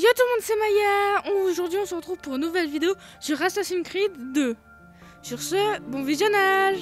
tout le monde, c'est Maya. Aujourd'hui on se retrouve pour une nouvelle vidéo sur Assassin's Creed 2. Sur ce, bon visionnage.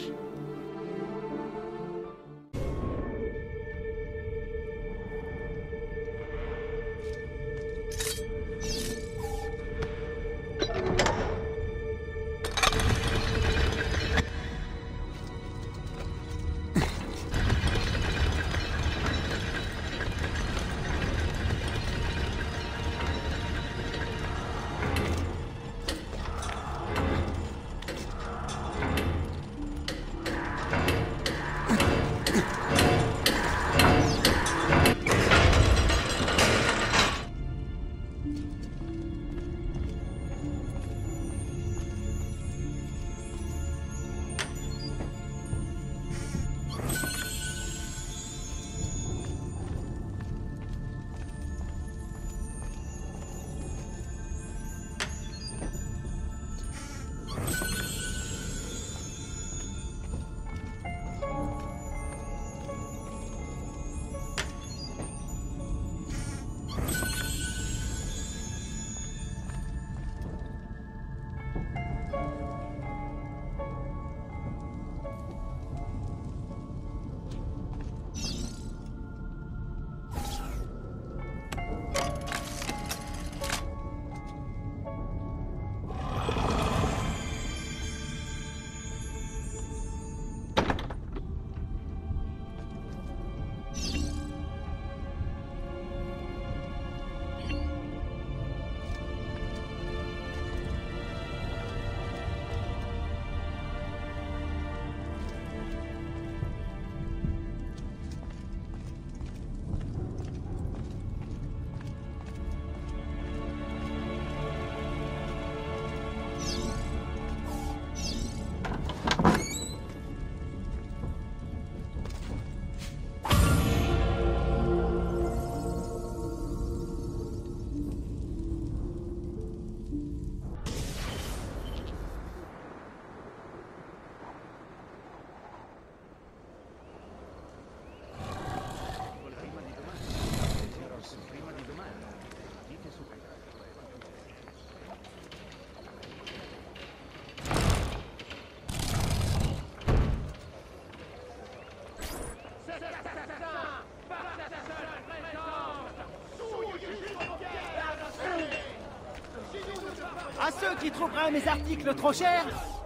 À ceux qui trouveraient mes articles trop chers,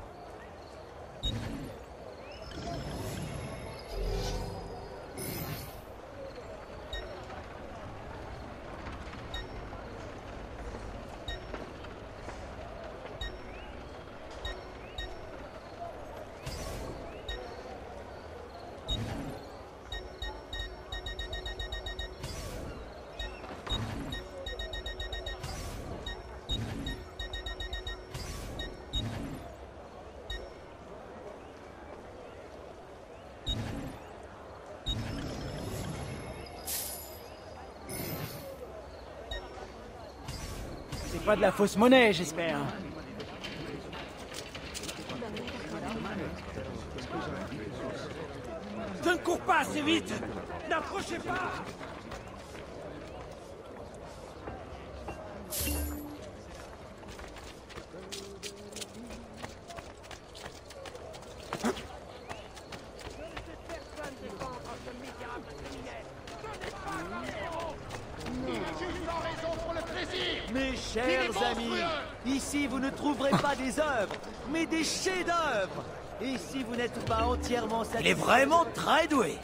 c'est pas de la fausse monnaie, j'espère. Je ne cours pas assez vite! N'approchez pas! Mes chers amis, ici vous ne trouverez pas des œuvres, mais des chefs-d'œuvre. Et si vous n'êtes pas entièrement satisfait... Il est vraiment très doué.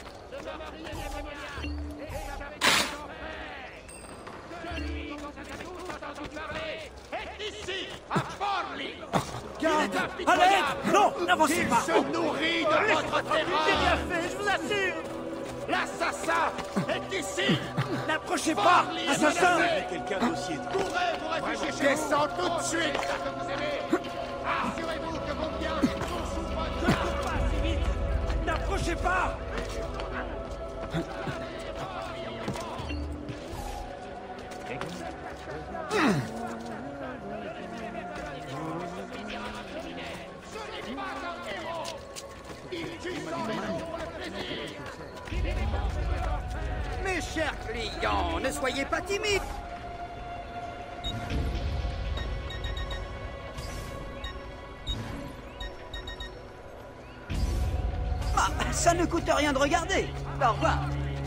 Garde! À l'aide! Non, n'avancez pas! Il se nourrit de votre terreur! J'ai bien fait, je vous assure! L'assassin est ici! N'approchez pas! Assassin! Quelqu'un d'aussi pourrait vous réfugier chez vous! Descends tout de suite! Assurez-vous que vos biens sont sous votre... Ne cours pas si vite! N'approchez pas! Mes chers clients, ne soyez pas timides. Ah, ça ne coûte rien de regarder. Au revoir.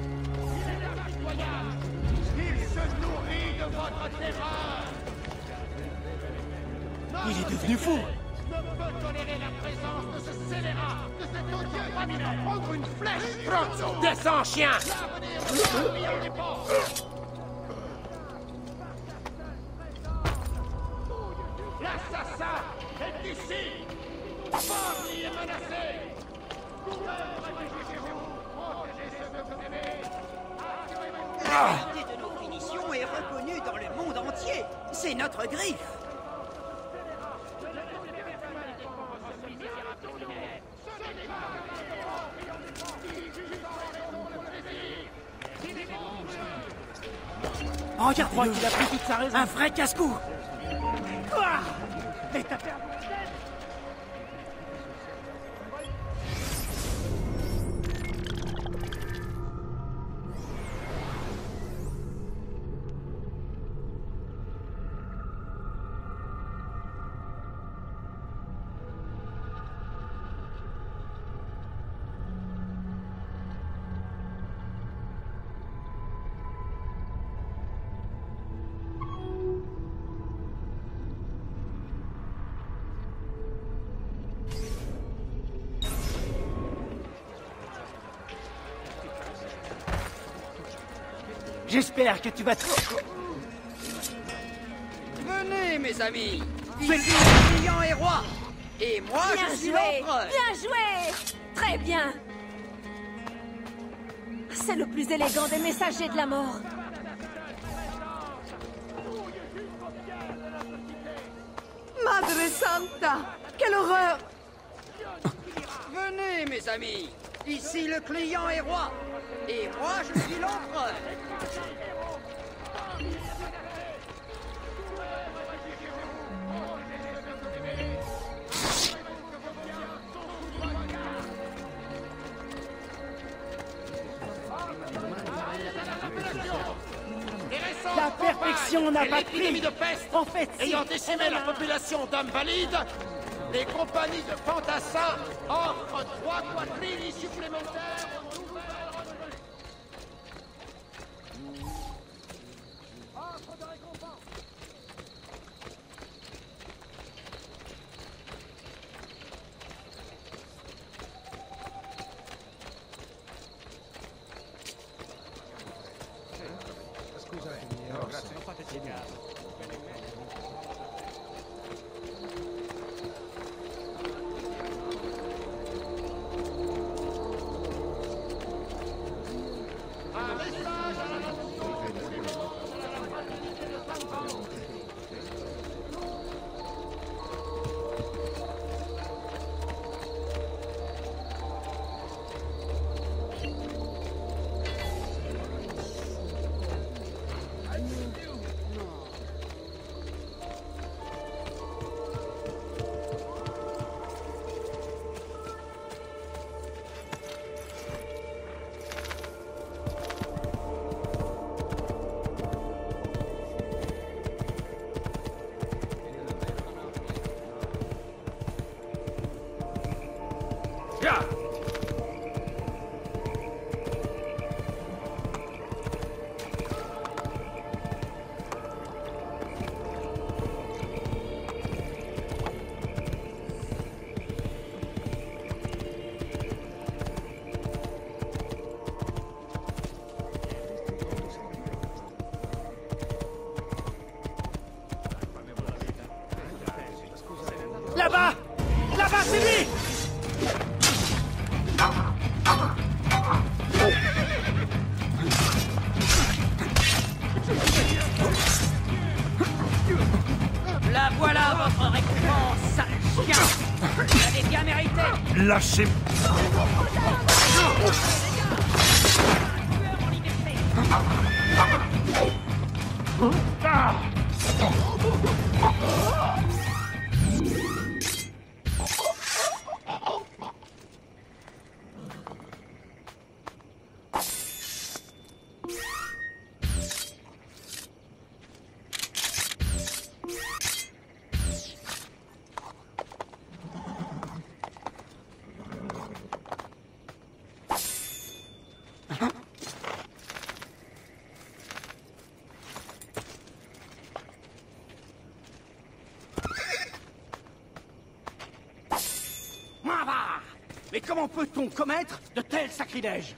Il se nourrit de votre terreur. Il est devenu fou. Ne peut tolérer la présence de ce scélérat, de cet odieux criminel. Prendre une flèche, Trozzo. Descends, chien. L'assassin est ici. Bobby est menacé. Courez, réfugiez-vous. Protégez ceux que vous aimez. La qualité de nos finitions est reconnue dans le monde entier. C'est notre griffe. Regarde-le. Il a pris toute sa raison. Un vrai casse-cou. Mais t'as perdu. J'espère que tu vas te... Venez, mes amis. Ici, le client est roi. Et moi, je suis l'empereur. Bien joué! Très bien! C'est le plus élégant des messagers de la mort. Madre Santa! Quelle horreur! Venez, mes amis. Ici, le client est roi. Et moi, je suis l'empereur. La perfection n'a pas pris. L'épidémie de peste En fait, ayant décimé la population d'hommes valides, les compagnies de fantassins offrent 3 quadrilles supplémentaires aux nouvelles revenus. Offre de récompense. Là-bas! Là-bas, c'est lui! La voilà, votre récompense, sale chien. Vous l'avez bien mérité. Lâchez... comment peut-on commettre de tels sacrilèges?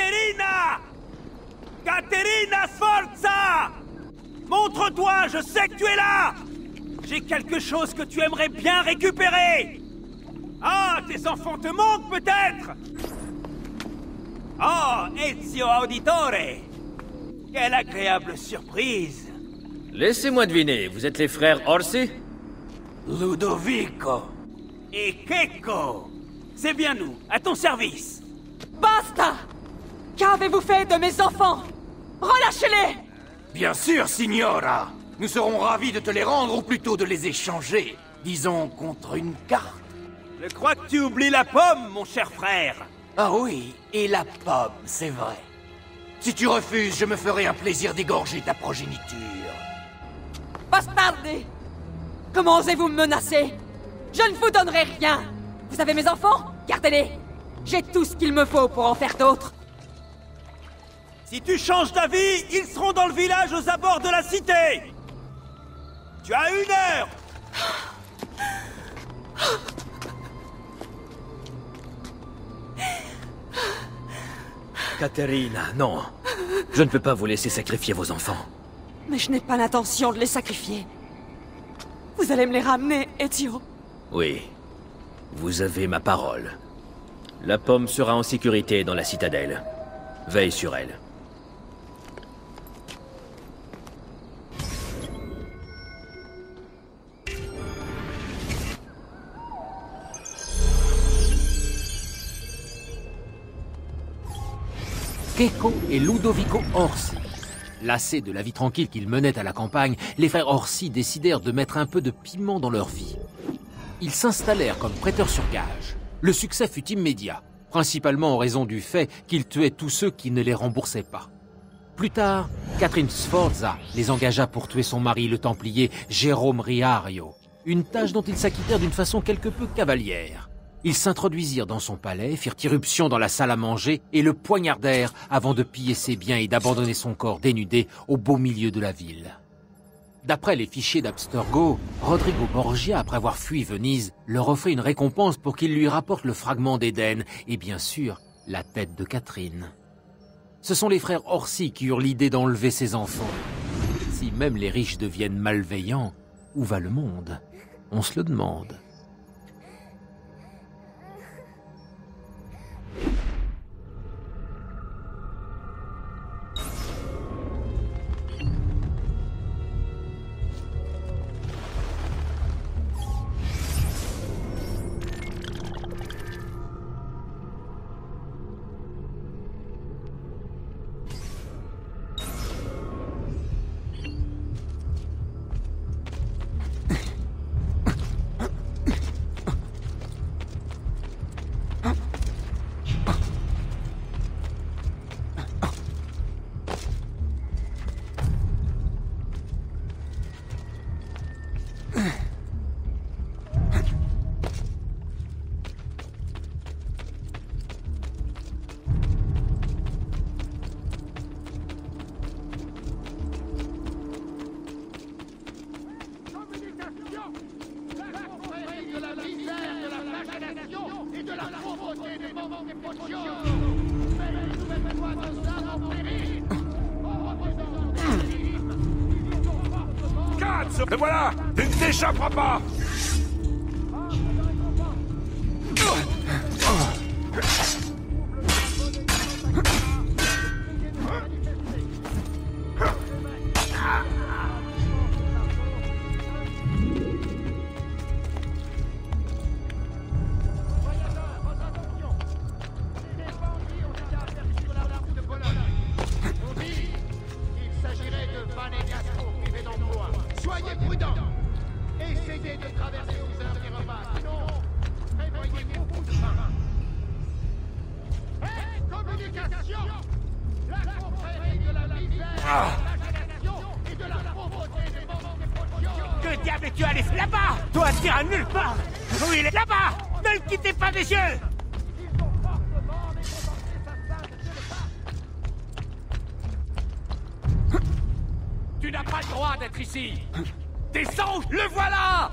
Caterina! Caterina Sforza! Montre-toi, je sais que tu es là! J'ai quelque chose que tu aimerais bien récupérer! Ah, tes enfants te manquent peut-être? Oh, Ezio Auditore! Quelle agréable surprise! Laissez-moi deviner, vous êtes les frères Orsi? Ludovico et Keiko! C'est bien nous, à ton service! Basta! Qu'avez-vous fait de mes enfants? Relâchez-les! Bien sûr, signora! Nous serons ravis de te les rendre, ou plutôt de les échanger. Disons, contre une carte. Je crois que tu oublies la pomme, mon cher frère! Ah oui, et la pomme, c'est vrai. Si tu refuses, je me ferai un plaisir d'égorger ta progéniture. Bastardi! Comment osez-vous me menacer? Je ne vous donnerai rien! Vous avez mes enfants? Gardez-les! J'ai tout ce qu'il me faut pour en faire d'autres! Si tu changes d'avis, ils seront dans le village aux abords de la cité! Tu as 1 heure! Caterina, non. Je ne peux pas vous laisser sacrifier vos enfants. Mais je n'ai pas l'intention de les sacrifier. Vous allez me les ramener, Ezio. Oui. Vous avez ma parole. La pomme sera en sécurité dans la citadelle. Veille sur elle. Keiko et Ludovico Orsi. Lassés de la vie tranquille qu'ils menaient à la campagne, les frères Orsi décidèrent de mettre un peu de piment dans leur vie. Ils s'installèrent comme prêteurs sur gage. Le succès fut immédiat, principalement en raison du fait qu'ils tuaient tous ceux qui ne les remboursaient pas. Plus tard, Catherine Sforza les engagea pour tuer son mari, le templier Jérôme Riario, une tâche dont ils s'acquittèrent d'une façon quelque peu cavalière. Ils s'introduisirent dans son palais, firent irruption dans la salle à manger et le poignardèrent avant de piller ses biens et d'abandonner son corps dénudé au beau milieu de la ville. D'après les fichiers d'Abstergo, Rodrigo Borgia, après avoir fui Venise, leur offrit une récompense pour qu'il lui rapporte le fragment d'Éden et bien sûr, la tête de Catherine. Ce sont les frères Orsi qui eurent l'idée d'enlever ses enfants. Si même les riches deviennent malveillants, où va le monde? On se le demande. Te voilà! Tu ne t'échapperas pas! Soyez prudents. Essayez de traverser aux heures des repas. Sinon, prévoyez beaucoup de pain. Communication. La confrérie de la misère, de l'imagination et de la pauvreté des moments des productions. Que diable es-tu allé là-bas? Toi, tu iras nulle part. Où il est là-bas? Ne le quittez pas des yeux. Ils ont fortement décompensé sa salle de le pas. Tu n'as pas le droit d'être ici. Descends, le voilà.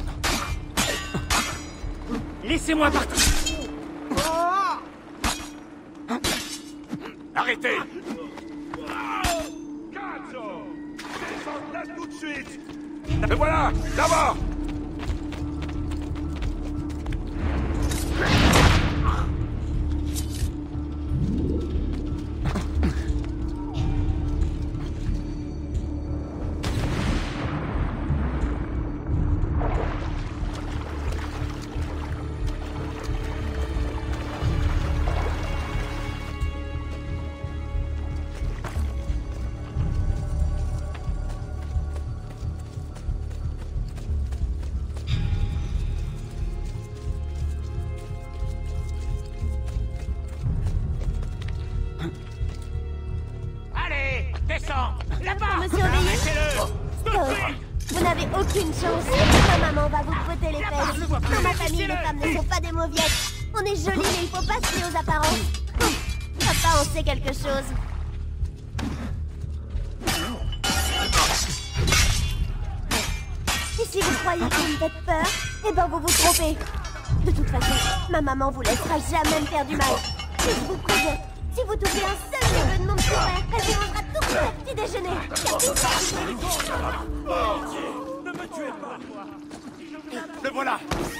Laissez-moi partir. Arrêtez! Cazzo! Descends là tout de suite! Et voilà! Là-bas! Allez, descends! Là-bas! Me surveiller? Arrêtez-le! Vous n'avez aucune chance. Ma maman va vous fouetter les fesses. Dans ma famille, les femmes ne sont pas des mauviettes. On est jolies, mais il faut pas se fier aux apparences. Papa en sait quelque chose. Et si vous croyez que vous me faites peur, eh ben vous vous trompez. De toute façon, ma maman vous laissera jamais me faire du mal. Et je vous préviens, si vous touchez un seul cheveu de mon petit frère, elle vous mangera tout le petit déjeuner. Ne me tuez pas! Le voilà!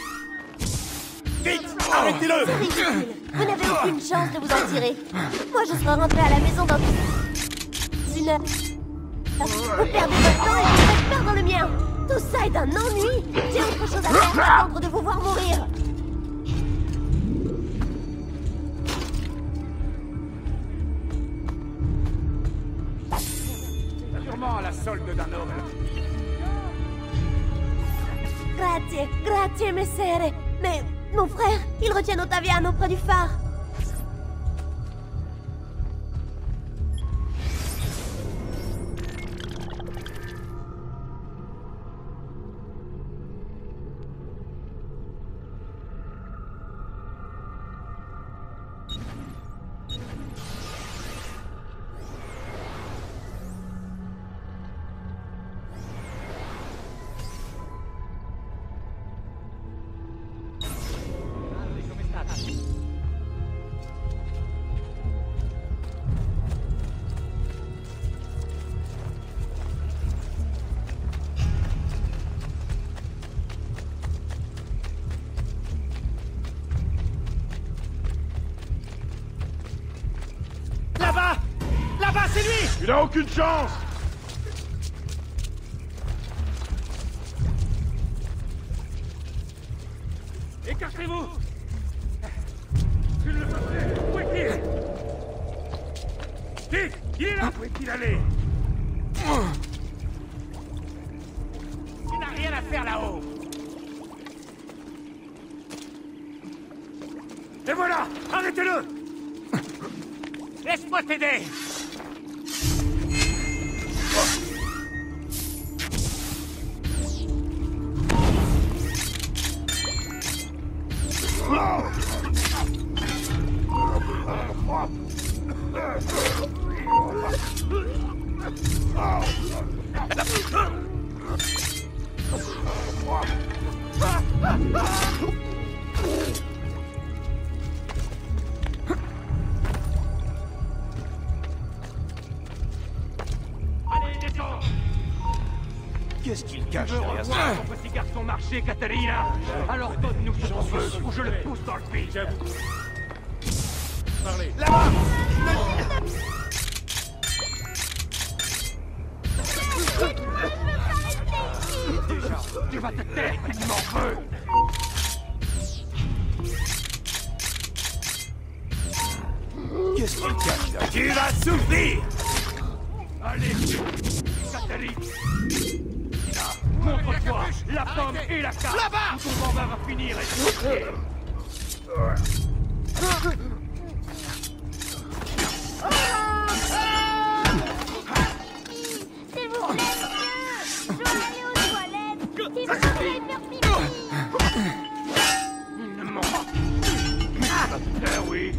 Vite! Arrêtez-le! C'est ridicule. Vous n'avez aucune chance de vous en tirer. Moi, je serai rentrée à la maison dans une heure. Vous perdez votre temps et vous faites peur dans le mien. Tout ça est un ennui. J'ai autre chose à faire qu'attendre de vous voir mourir. Sûrement à la solde d'un homme. Grazie, messere. Mais mon frère, il retient Ottaviano près du phare. Là-bas! Là-bas, c'est lui! Il a aucune chance! Écartez-vous! Je ne le fais pas! Où est-il? Dites! Il est là! Où est-il allé? Il n'a rien à faire là-haut! Et voilà! Arrêtez-le! Laisse-moi t'aider! Allez, descends! Qu'est-ce qu'il cache Tu veux derrière ça? revoir ton petit garçon marcher, Catalina? Alors donne-nous ce qu'on veut, ou je le pousse dans le pied. Parlez. Là-bas! Déjà, tu vas te taire, petit morveux! Qu'est-ce qu'il cache là? Tu vas souffrir! Allez, Catalina! Montre-toi la pomme et la carte! Là-bas! Ou ton mandat va finir et... S'il vous plaît, monsieur, je dois aller aux toilettes. S'il vous plaît, faire pipi. Ne mens pas! Oui!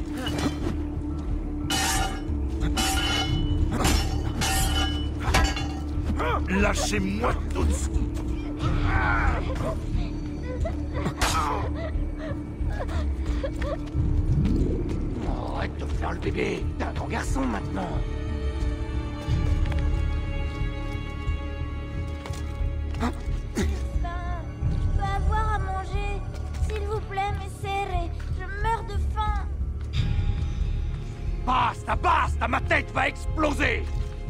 Lâchez-moi tout de suite! de faire le bébé. T'es un grand garçon maintenant. Je peux avoir à manger. S'il vous plaît, messere. Je meurs de faim. Basta, basta, ma tête va exploser.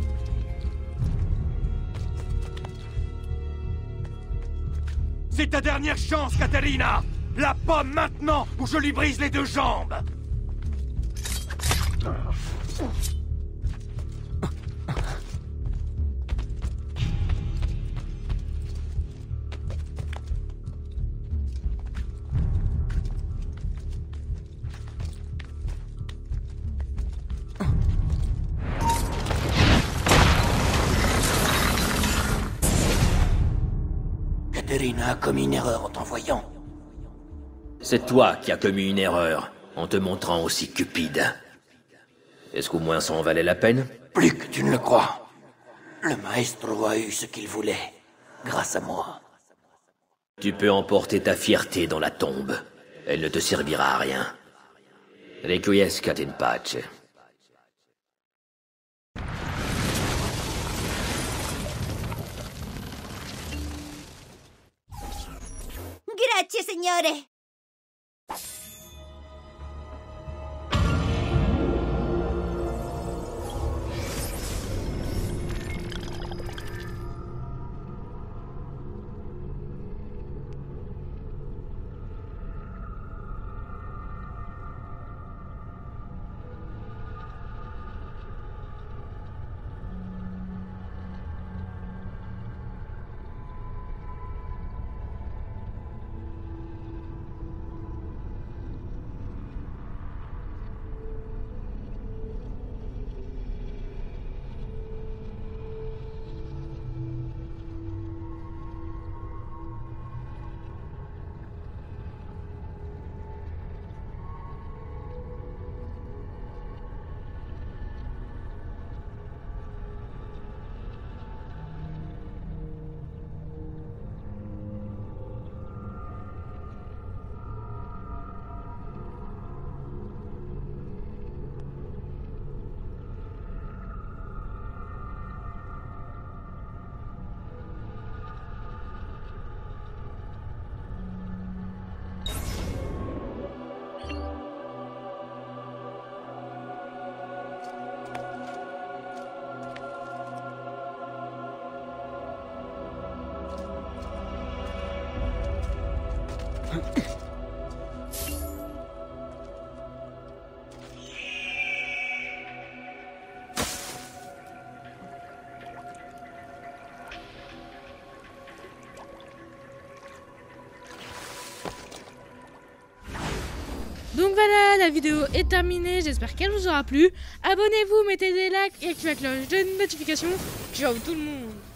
C'est ta dernière chance, Caterina. La pomme maintenant, ou je lui brise les 2 jambes. Caterina a commis une erreur en t'envoyant. C'est toi qui as commis une erreur en te montrant aussi cupide. Est-ce qu'au moins ça en valait la peine? Plus que tu ne le crois. Le maestro a eu ce qu'il voulait, grâce à moi. Tu peux emporter ta fierté dans la tombe. Elle ne te servira à rien. Requiescat in pace. Grazie, signore. Donc voilà, la vidéo est terminée, j'espère qu'elle vous aura plu. Abonnez-vous, mettez des likes et activez la cloche de notification. Ciao tout le monde!